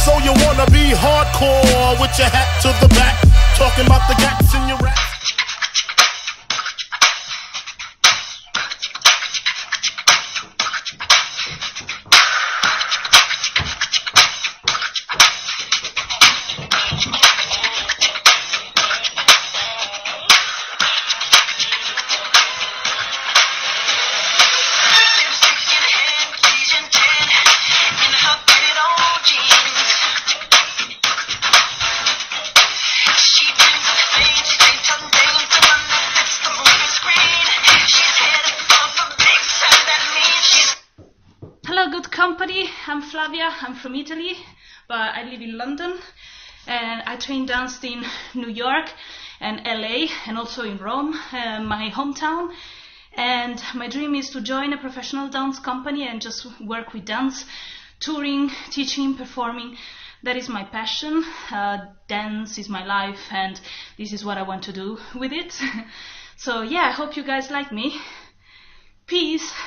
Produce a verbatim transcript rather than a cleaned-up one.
So you wanna be hardcore with your hat to the back, talking about the gaps in your rap. Hello, good company. I'm Flavia. I'm from Italy, but I live in London, and I train danced in New York and L A and also in Rome, uh, my hometown. And my dream is to join a professional dance company and just work with dance, touring, teaching, performing. That is my passion. Uh, dance is my life, and this is what I want to do with it. So yeah, I hope you guys like me. Peace.